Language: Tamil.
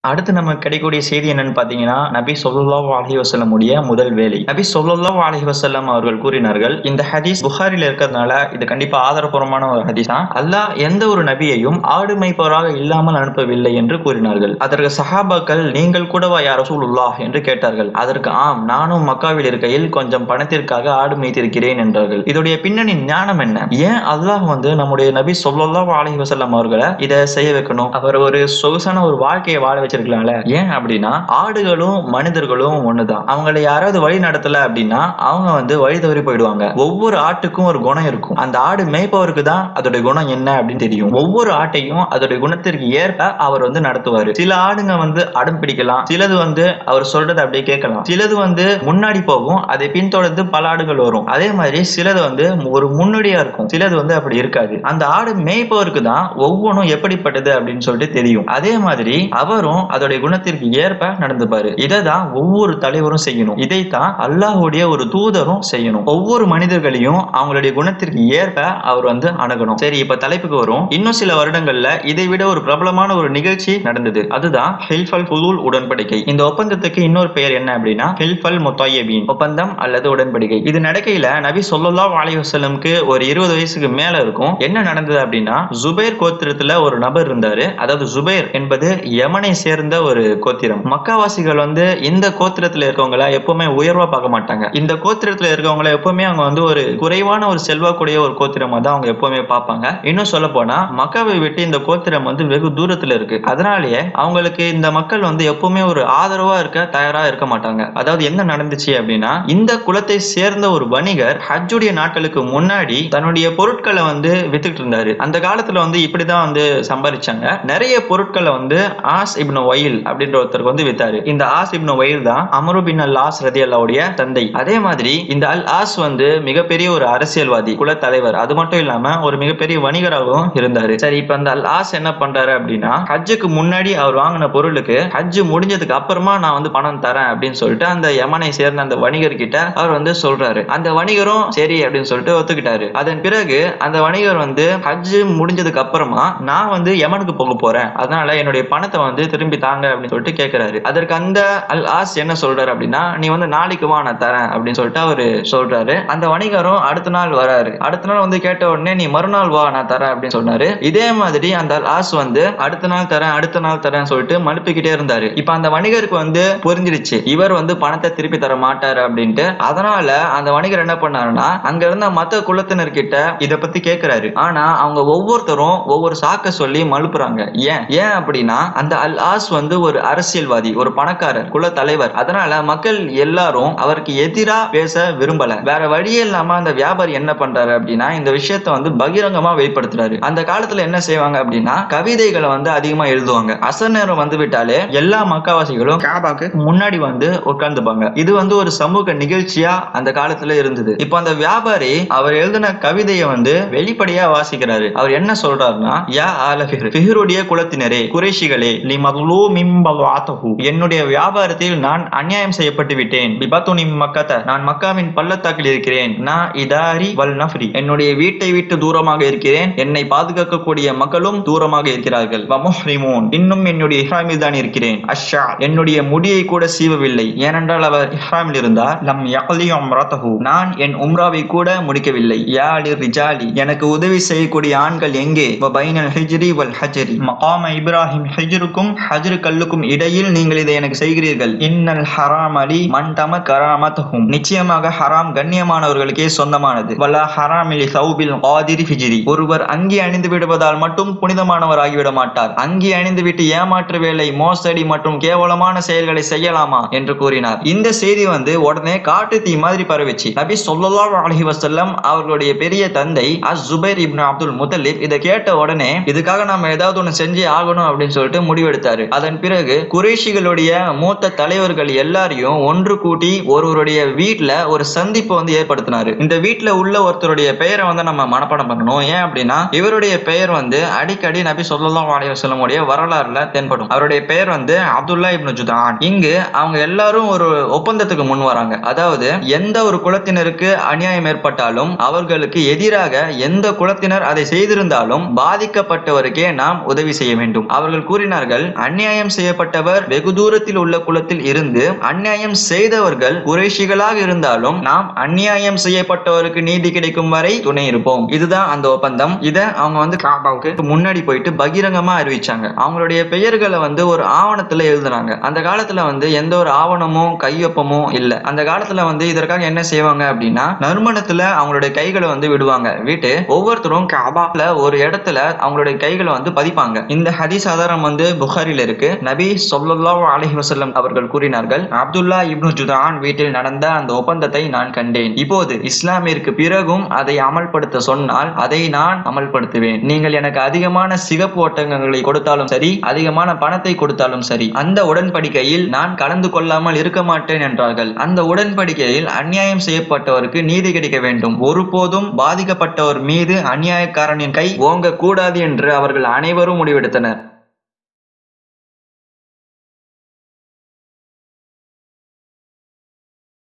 அடுத்து நமக்கு கிடைக்கக்கூடிய செய்தி என்னன்னு பாத்தீங்கன்னா, நபி ஸல்லல்லாஹு அலைஹி வஸல்லம் உடைய முதல் வேலை. நபி ஸல்லல்லாஹு அலைஹி வஸல்லம் அவர்கள் கூறினார்கள், இந்த ஹதீஸ் புகாரில இருக்கிறதுனால இது கண்டிப்பா ஆதாரபூர்வமான ஒரு ஹதீஸ் தான். அல்லாஹ் எந்த ஒரு நபியையும் ஆடு மேய்ப்பவராக இல்லாமல் அனுப்பவில்லை என்று கூறினார்கள். அதற்கு சஹாபாக்கள், நீங்கள் கூடவா யா ரசூலுல்லாஹ் என்று கேட்டார்கள். அதற்கு ஆம், நானும் மக்காவில் இருக்கையில் கொஞ்சம் பணத்திற்காக ஆடு மேய்த்திருக்கிறேன் என்றார்கள். இதோடைய பின்னணி ஞானம் என்ன? ஏன் அல்லாஹ் நம்முடைய நபி ஸல்லல்லாஹு அலைஹி வஸல்லம் அவர்களை இதை செய்ய வைக்கணும்? அவர் ஒரு சொகுசான ஒரு வாழ்க்கையை வாழ வச்சிருக்கலாம்ல. ஏன் அப்படின்னா, ஆடுகளும் மனிதர்களும் ஒண்ணுதான். அவங்களை யாராவது வழி நடத்தல அப்படின்னா அவங்க வழி தவறி போயிடுவாங்க. ஒவ்வொரு ஆட்டுக்கும் ஒரு குணம் இருக்கும். அந்த ஆடு மேய்ப்பவருக்கு தான் அதோட குணம் என்ன அப்படின்னு தெரியும். ஒவ்வொரு ஆட்டையும் அதோட குணத்திற்கு ஏற்ப அவர் நடத்துவாரு. சில ஆடுங்க அடம் பிடிக்கலாம், சிலது அவர் சொல்றது அப்படியே கேட்கலாம், சிலது முன்னாடி போகும், அதை பின்தொடர்ந்து பல ஆடுகள் வரும். அதே மாதிரி சிலது ஒரு முன்னோடியா இருக்கும், சிலது அப்படி இருக்காது. அந்த ஆடு மேய்ப்பவருக்கு தான் ஒவ்வொன்றும் எப்படிப்பட்டது அப்படின்னு சொல்லிட்டு தெரியும். அதே மாதிரி அவரும் அதோடைய குணத்திற்கு ஏற்ப நடந்துப்பாரு. இதைதான் ஒவ்வொரு தலைவரும் செய்யணும். இதைத்தான் அல்லாஹ்வுடைய ஒரு தூதரும் செய்யணும். ஒவ்வொரு மனிதர்களையும் அவங்களுடைய குணத்திற்கு ஏற்ப அவர் அணுகணும். சரி, இப்ப தலைப்புக்கு வரும். இன்னும் சில வருடங்கள்ல இதை விட ஒரு பிரபலமான ஒரு நிகழ்ச்சி நடந்தது. அதுதான் ஹில்ஃபல் ஃபுதூல் உடன்படிக்கை. இந்த ஒப்பந்தத்துக்கு இன்னொரு பெயர் என்ன அப்படின்னா ஹில்ஃபல் முத்தாயிபீன் ஒப்பந்தம் அல்லது உடன்படிக்கை. இது நடக்கையில நபி ஸல்லல்லாஹு அலைஹி வஸல்லம்க்கு ஒரு 20 வயசுக்கு மேல இருக்கும். என்ன நடந்தது அப்படின்னா, ஜுபைர் கோத்திரத்துல ஒரு நபர் இருந்தாரு. அதாவது ஜுபைர் என்பது யமனை சேர்ந்த ஒரு கோத்திரம். மக்காவாசிகள் இந்த கோத்திரத்துல இருக்கவங்கள எப்பவுமே உயர்வா பார்க்க மாட்டாங்க. இந்த கோத்திரத்துல இருக்கவங்கள எப்பவுமே அவங்க ஒரு குறைவான ஒரு செல்வாக்குடைய ஒரு கோத்திரமா தான் அவங்க எப்பவுமே பார்ப்பாங்க. இன்னும் சொல்ல போனா, மக்காவை விட்டு இந்த கோத்திரம் வெகு தூரத்துல இருக்கு. அதனாலேயே அவங்களுக்கு இந்த மக்கள் எப்பவுமே ஒரு ஆதரவா இருக்க தயாரா இருக்க மாட்டாங்க. அதாவது என்ன நடந்துச்சு அப்படின்னா, இந்த குலத்தை சேர்ந்த ஒரு வணிகர் ஹஜ்ஜுடைய நாட்களுக்கு முன்னாடி தன்னுடைய பொருட்களை வித்துட்டு இருந்தாரு. அந்த காலத்துல இப்படிதான் சம்பாதிச்சாங்க. நிறைய பொருட்களை ஆஸ் இப்னு வயில் அப்படின்ற ஒருத்தருக்கு வித்தாரு. இந்த ஆஸ் இப்னு வயில் தான் அம்ரு பின் அல் ஆஸ் ரலியல்லாஹுடைய தந்தை. அதே மாதிரி இந்த அல் ஆஸ் மிகப்பெரிய ஒரு அரசியல்வாதி, குல தலைவர். அது மட்டும் இல்லாம ஒரு மிகப்பெரிய வணிகராகவும் இருந்தாரு. சரி, இப்ப அந்த அல் ஆஸ் என்ன பண்றாரு அப்படின்னா, ஹஜ்ஜுக்கு முன்னாடி அவர் வாங்கின பொருளுக்கு ஹஜ்ஜு முடிஞ்சதுக்கு அப்புறமா நான் பணம் தரேன் அப்படின்னு சொல்லிட்டு அந்த யமனை சேர்ந்த அந்த வணிகர் கிட்ட அவர் சொல்றாரு. அந்த வணிகரும் சரி அப்படின்னு சொல்லிட்டு ஒத்துக்கிட்டாரு. அதன் பிறகு அந்த வணிகர் ஹஜ்ஜு முடிஞ்சதுக்கு அப்புறமா நான் யமனுக்கு போக போறேன், அதனால என்னுடைய பணத்தை திரும்பி தாங்க அப்படின்னு சொல்லிட்டு கேட்கிறாரு. அதற்கு அந்த அல் ஆஸ் என்ன சொல்றாரு அப்படின்னா, நீ நாளைக்கு வா, நான் தரேன் அப்படின்னு சொல்லிட்டு அவரு சொல்றாரு. அந்த வணிகரும் அடுத்த நாள் வராரு. அடுத்த நாள் கேட்ட உடனே, நீ மறுநாள் வா, நான் தரேன் அப்படின்னு சொன்னாரு. இதே மாதிரி அந்த அல் ஆஸ் அடுத்த நாள் தரேன், அடுத்த நாள் தரேன் சொல்லிட்டு மழுப்பிக்கிட்டே இருந்தாரு. இப்ப அந்த வணிகருக்கு புரிஞ்சிருச்சு, இவர் பணத்தை திருப்பி தர மாட்டாரு அப்படின்ட்டு. அதனால அந்த வணிகர் என்ன பண்ணாருன்னா, அங்க இருந்த மத்த குலத்தினர்கிட்ட இத பத்தி கேட்கிறாரு. ஆனா அவங்க ஒவ்வொருத்தரும் ஒவ்வொரு சாக்க சொல்லி மழுப்புறாங்க. ஏன் அப்படின்னா, அந்த அல் ஆஸ் ஒரு அரசியல்வாதி, ஒரு பணக்காரர், குல தலைவர். அதனால மக்கள் எல்லாரும் அவருக்கு எதிரா பேச விரும்பல. வேற வழியே இல்லாம அந்த வியாபாரி என்ன பண்றாரு அப்படின்னா, இந்த விஷயத்தை பகிரங்கமா வெளிப்படுத்துறாரு. அந்த காலத்துல என்ன செய்வாங்க அப்படின்னா, கவிதைகளை அதிகமா எழுதுவாங்க. அசர் நேரம் விட்டாலே எல்லா மக்காவாசிகளும் காபாக்கு முன்னாடி உட்கார்ந்துப்பாங்க. இது ஒரு சமூக நிகழ்ச்சியா அந்த காலத்துல இருந்தது. இப்ப அந்த வியாபாரி அவர் எழுதின கவிதையை வெளிப்படையா வாசிக்கிறாரு. அவர் என்ன சொல்றாருன்னா, யா ஆல ஃபிஹ்ருடைய குலத்தினரே, குறைஷிகளே, என்னுடைய வியாபாரத்தில் நான் அநியாயம் செய்யப்பட்டு விட்டேன். நான் மக்காவின் பள்ளத்தாக்கில் இருக்கிறேன். நான் இதாரி வல் நஃப்ரி, என்னுடைய வீட்டை விட்டு தூரமாக இருக்கிறேன். என்னை பாதுகாக்கக்கூடிய மக்களும் தூரமாக இருக்கிறார்கள். இன்னும் என்னுடைய இஹ்ராமில் தான் இருக்கிறேன். அஷ்ஷா, என்னுடைய முடியை கூட சீவவில்லை, ஏனென்றால் அவர் இஹ்ராமில் இருந்தார். லம் யக்லி உம்ரதஹு, நான் என் உம்ராவை கூட முடிக்கவில்லை. யா லிர்ரிஜாலி, எனக்கு உதவி செய்யக்கூடிய ஆண்கள் எங்கே? வ பைனல் ஹிஜ்ரி வல் ஹஜ்ரி, மகாம இப்ராஹிம் ஹிஜ்ருக்கும் ஹஜ்ரு கல்லுக்கும் இடையில் நீங்கள் இதை எனக்கு செய்கிறீர்கள். இன்னல் ஹராம் அலி மன் தம கராமத்துஹும், நிச்சயமாக ஹராம் கண்ணியமானவர்களுக்கே சொந்தமானது. வலா ஹராம் லி சௌபில் காதிரி ஹிஜ்ரி, ஒருவர் அங்கி அணிந்து விடுவதால் மட்டும் புனிதமானவர் ஆகிவிட மாட்டார். அங்கி அணிந்து விட்டு ஏமாற்று வேலை, மோசடி மற்றும் கேவலமான செயல்களை செய்யலாமா என்று கூறினார். இந்த செய்தி உடனே காட்டு தீ மாதிரி பரவிச்சு. நபி ஸல்லல்லாஹு அலைஹி வஸல்லம் அவர்களுடைய பெரிய தந்தை அஸ்-ஜுபைர் இப்னு அப்துல் முத்தலிப் இதை கேட்ட உடனே, இதுக்காக நாம ஏதாவது ஒண்ணு செஞ்சே ஆகணும் அப்படின்னு சொல்லிட்டு முடிவெடுத்தாரு. அதன் பிறகு குறைஷிகளுடைய மூத்த தலைவர்கள் எல்லாரையும் ஒன்று கூட்டி ஒருவருடைய வீட்டுல ஒரு சந்திப்பு ஏற்படுத்தினாரு. இந்த வீட்டுல உள்ள ஒருத்தருடைய பெயரை நம்ம மனப்பாடம் பண்ணணும். ஏன் அப்படின்னா, இவருடைய பெயர் அடிக்கடி நபி ஸல்லல்லாஹு அலைஹி வஸல்லம் உடைய வரலாறுல தென்படும். அவருடைய பெயர் அப்துல்லா இப்னு ஜுதான். இங்கு அவங்க எல்லாரும் ஒரு ஒப்பந்தத்துக்கு முன் வராங்க. அதாவது எந்த ஒரு குலத்தினருக்கு அநியாயம் ஏற்பட்டாலும், அவர்களுக்கு எதிராக எந்த குலத்தினர் அதை செய்திருந்தாலும் பாதிக்கப்பட்டவருக்கே நாம் உதவி செய்ய வேண்டும். அவர்கள் கூறினார்கள், அநியாயம் செய்யப்பட்டவர் வெகு தூரத்தில் உள்ள குலத்தில் இருந்து அநியாயம் செய்தவர்கள் குறைஷிகளாக இருந்தாலும் நாம் அநியாயம் செய்யப்பட்டவருக்கு நீதி கிடைக்கும் வரை துணை இருப்போம். இதுதான் அந்த ஒப்பந்தம். இத அவங்க வந்து காபாவுக்கு முன்னாடி போயிட்டு பகிரங்கமா அறிவிச்சாங்க. அவங்களுடைய பெயர்களை வந்து ஒரு ஆவணத்துல எழுதுறாங்க. அந்த காலத்துல வந்து எந்த ஒரு ஆவணமும் கையொப்பமும் இல்ல. அந்த காலத்துல வந்து இதற்காக என்ன செய்வாங்க அப்படின்னா நறுமணத்துல அவங்களுடைய கைகளை வந்து விடுவாங்க. விட்டு ஒவ்வொருத்தரும் காபால ஒரு இடத்துல அவங்களுடைய கைகளை வந்து பதிப்பாங்க. இந்த ஹதீஸ் ஆதாரம் வந்து புகாரில இருக்கு. நபி ஸல்லல்லாஹு அலைஹி வஸல்லம் அவர்கள் கூறினார்கள், அப்துல்லா இப்னு ஜுதான் வீட்டில் நடந்த அந்த ஒப்பந்தத்தை நான் கண்டேன். இப்போது இஸ்லாமிற்கு பிறகும் அதை அமல்படுத்த சொன்னால் அதை நான் அமல்படுத்துவேன். நீங்கள் எனக்கு அதிகமான சிகப்பு ஒட்டகங்களை கொடுத்தாலும் சரி, அதிகமான பணத்தை கொடுத்தாலும் சரி, அந்த உடன்படிக்கையில் நான் கலந்து கொள்ளாமல் இருக்க மாட்டேன் என்றார்கள். அந்த உடன்படிக்கையில் அநியாயம் செய்யப்பட்டவருக்கு நீதி கிடைக்க வேண்டும். ஒருபோதும் பாதிக்கப்பட்டவர் மீது அநியாயக்காரனின் கை ஓங்க கூடாது என்று அவர்கள் அனைவரும் முடிவெடுத்தனர்.